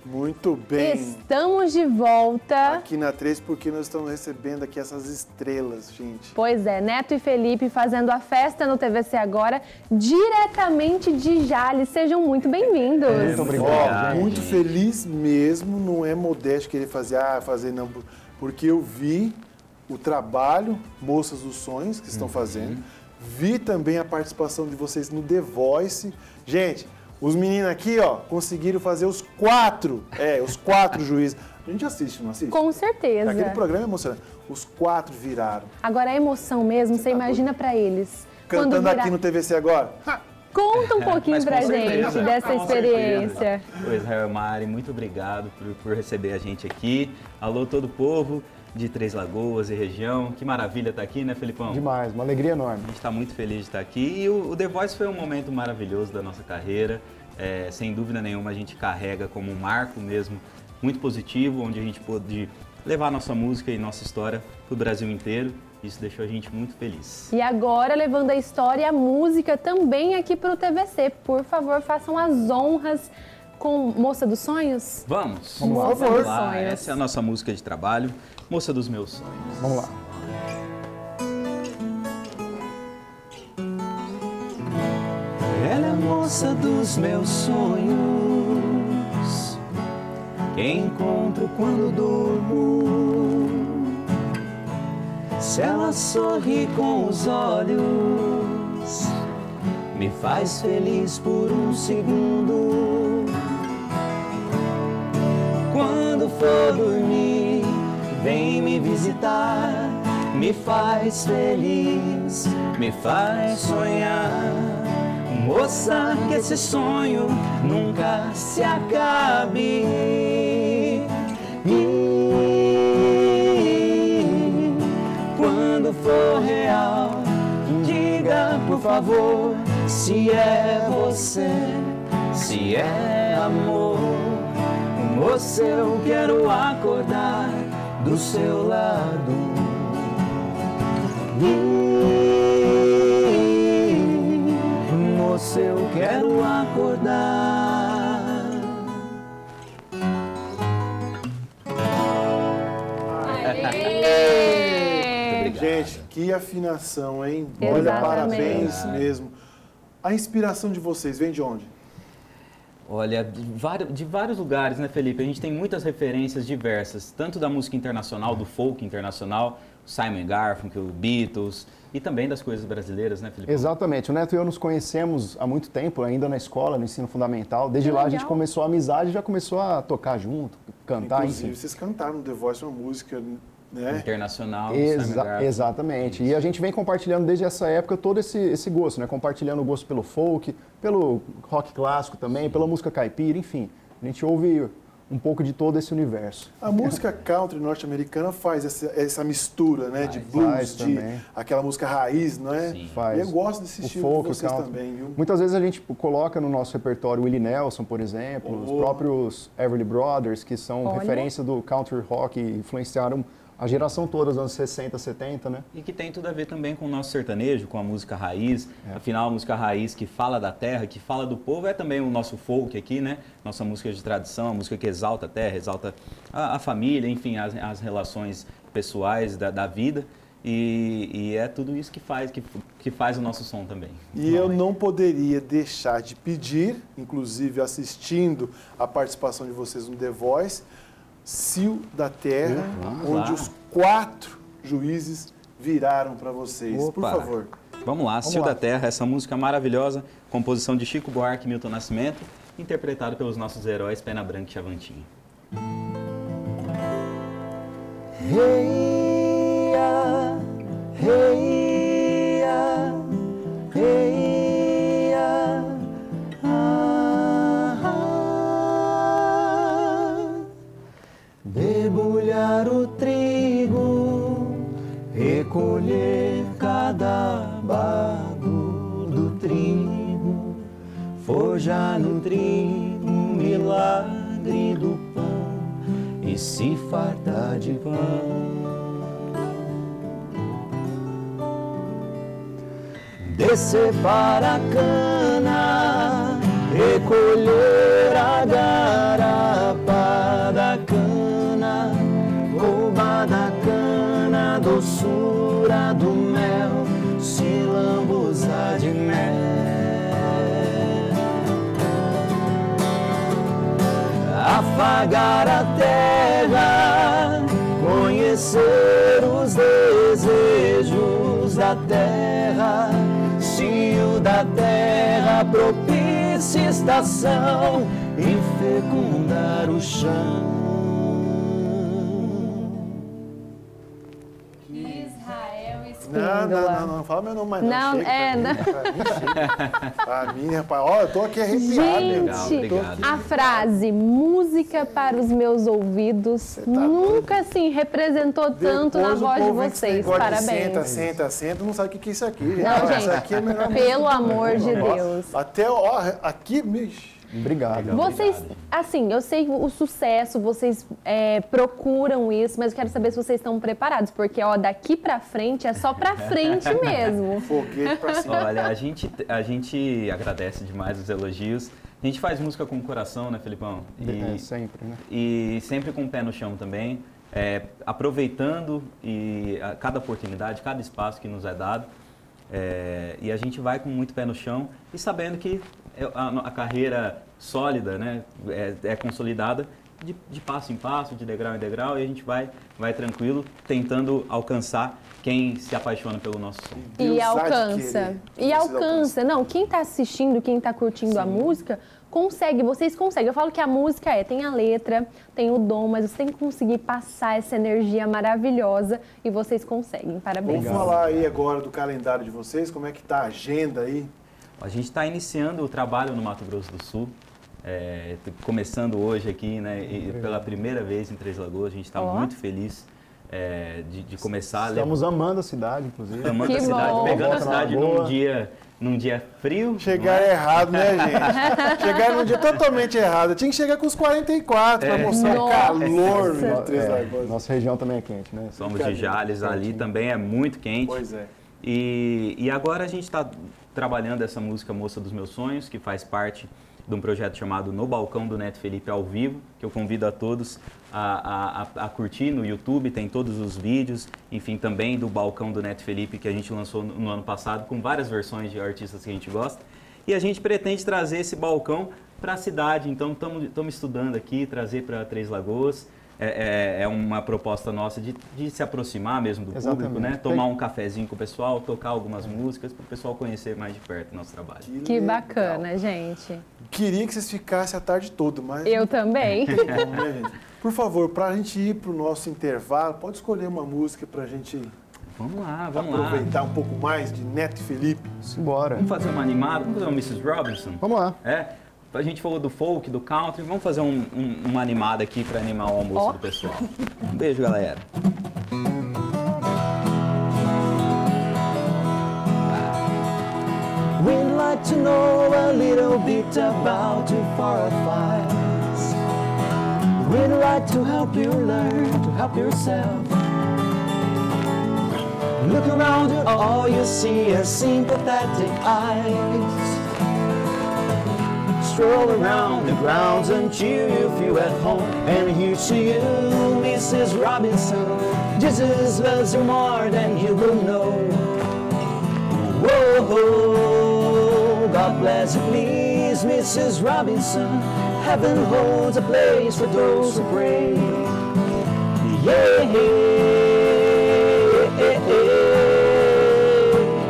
Muito bem. Estamos de volta. Aqui na 3, porque nós estamos recebendo aqui essas estrelas, gente. Pois é, Neto e Felipe fazendo a festa no TVC Agora, diretamente de Jales. Sejam muito bem-vindos. Muito obrigado. Muito feliz mesmo, não é modesto querer fazer não, porque eu vi o trabalho Moças dos Sonhos que estão fazendo, vi também a participação de vocês no The Voice. Gente, os meninos aqui, ó, conseguiram fazer os 4 juízes. A gente assiste, não assiste? Com certeza. Aquele programa é emocionante. Os 4 viraram. Agora, a emoção mesmo, você imagina pra eles. Cantando aqui no TVC Agora. Conta um pouquinho pra gente dessa experiência. Pois é, Mari, muito obrigado por receber a gente aqui. Alô, todo o povo de Três Lagoas e região. Que maravilha estar aqui, né, Felipão? Demais, uma alegria enorme. A gente está muito feliz de estar aqui. E o The Voice foi um momento maravilhoso da nossa carreira. Sem dúvida nenhuma, a gente carrega como um marco mesmo, muito positivo, onde a gente pôde levar nossa música e nossa história para o Brasil inteiro. Isso deixou a gente muito feliz. E agora, levando a história e a música também aqui para o TVC. Por favor, façam as honras com Moça dos Sonhos? Vamos lá. Moça dos Sonhos. Essa é a nossa música de trabalho, Moça dos Meus Sonhos. Vamos lá. Ela é a moça dos meus sonhos, que encontro quando durmo. Se ela sorri com os olhos, me faz feliz por um segundo. Quando for dormir, vem me visitar, me faz feliz, me faz sonhar. Moça, que esse sonho nunca se acabe. E quando for real, diga por favor se é você, se é amor. Moça, eu quero acordar do seu lado. Moça, eu quero acordar. Gente, que afinação, hein? Exatamente. Olha, parabéns mesmo. A inspiração de vocês vem de onde? Olha, de vários lugares, né, Felipe? A gente tem muitas referências diversas, tanto da música internacional, do folk internacional, Simon & Garfunkel, Beatles, e também das coisas brasileiras, né, Felipe? Exatamente. O Neto e eu nos conhecemos há muito tempo, ainda na escola, no ensino fundamental. Desde lá a gente começou a amizade e já começou a tocar junto, cantar, Inclusive, enfim. vocês cantaram no The Voice uma música, né? Internacional, exatamente. E a gente vem compartilhando desde essa época todo esse gosto, né? Compartilhando o gosto pelo folk, pelo rock clássico também, pela música caipira, enfim. A gente ouve um pouco de todo esse universo. A música country norte-americana faz essa mistura, né? De blues, de aquela música raiz, não é? Sim. Faz. E eu gosto desse estilo folk, de vocês country. também, viu? Muitas vezes a gente coloca no nosso repertório Willie Nelson, por exemplo, os próprios Everly Brothers, que são referência do country rock e influenciaram a geração toda dos anos 60, 70, né? E que tem tudo a ver também com o nosso sertanejo, com a música raiz. Afinal, a música raiz que fala da terra, que fala do povo, é também o nosso folk aqui, né? Nossa música de tradição, a música que exalta a terra, exalta a família, enfim, as relações pessoais da vida. E é tudo isso que faz o nosso som também. E eu não poderia deixar de pedir, inclusive assistindo a participação de vocês no The Voice, Cio da Terra, onde os 4 juízes viraram para vocês. Opa. Por favor. Vamos lá, Cio da Terra, essa música maravilhosa, composição de Chico Buarque e Milton Nascimento, interpretado pelos nossos heróis Pena Branca e Chavantinho. Reia, reia, reia, debulhar o trigo, recolher cada bago do trigo, forjar no trigo um milagre do pão e se fartar de pão. Descer para a cana, recolher a garapa, afagar a terra, conhecer os desejos da terra, cio da terra, propícia estação, e fecundar o chão. Não, fala meu nome mais não. Chega, pra mim, rapaz, ó, eu tô aqui arrepiado. Gente, a frase música para os meus ouvidos nunca assim representou tanto na voz de vocês. Parabéns. Senta, não sabe o que é isso aqui. Não, gente, isso aqui é melhor pelo amor de Deus. Até, ó, aqui, bicho. Obrigado. Vocês, assim, eu sei o sucesso, vocês procuram isso, mas eu quero saber se vocês estão preparados, porque, ó, daqui pra frente é só pra frente mesmo. Foguete pra cima. Olha, a gente agradece demais os elogios. A gente faz música com o coração, né, Felipão? Sempre, né? E sempre com o pé no chão também, aproveitando cada oportunidade, cada espaço que nos é dado. E a gente vai com muito pé no chão e sabendo que a carreira sólida, né, é consolidada de passo em passo, de degrau em degrau, e a gente vai tranquilo, tentando alcançar quem se apaixona pelo nosso som. E alcança. Não, quem está assistindo, quem está curtindo a música, vocês conseguem. Eu falo que a música tem a letra, tem o dom, mas você tem que conseguir passar essa energia maravilhosa e vocês conseguem. Parabéns. Vamos falar aí agora do calendário de vocês, como é que tá a agenda aí? A gente está iniciando o trabalho no Mato Grosso do Sul, começando hoje aqui, né, e pela primeira vez em Três Lagoas. A gente está muito feliz de começar. Estamos amando a cidade, inclusive. Amando a cidade, pegando a cidade num dia frio. Chegar errado, né, gente? Chegar num dia totalmente errado. Tinha que chegar com os 44 para mostrar o calor de Três Lagoas. Nossa região também é quente, né? Somos de Jales, ali também é muito quente. Pois é. E agora a gente está trabalhando essa música Moça dos Meus Sonhos, que faz parte de um projeto chamado No Balcão do Neto Felipe ao vivo, que eu convido a todos a curtir no YouTube, tem todos os vídeos, enfim, também do Balcão do Neto Felipe, que a gente lançou no ano passado, com várias versões de artistas que a gente gosta. E a gente pretende trazer esse balcão para a cidade, então estamos estudando aqui, trazer para Três Lagoas. É uma proposta nossa de se aproximar mesmo do público, né? Tomar um cafezinho com o pessoal, tocar algumas músicas para o pessoal conhecer mais de perto o nosso trabalho. Que bacana, gente. Queria que vocês ficassem a tarde toda, mas... Eu também. Bom, né, gente? Por favor, para a gente ir para o nosso intervalo, pode escolher uma música para a gente aproveitar um pouco mais de Neto Felipe. Simbora. Vamos fazer uma animada, vamos fazer uma Mrs. Robinson? Vamos lá. A gente falou do folk, do country, vamos fazer uma animada aqui para animar o almoço do pessoal. Um beijo, galera. We'd like to know a little bit about you for a fight. We'd like to help you learn to help yourself. Look around you, all you see is sympathetic eyes. Stroll around the grounds until you feel at home. And here to you, Mrs. Robinson, Jesus loves you more than you will know. Whoa, God bless you, please, Mrs. Robinson. Heaven holds a place for those who pray. Yeah.